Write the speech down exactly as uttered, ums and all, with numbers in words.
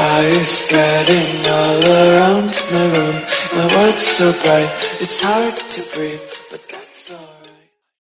Fire spreading all around my room. My world's so bright, it's hard to breathe, but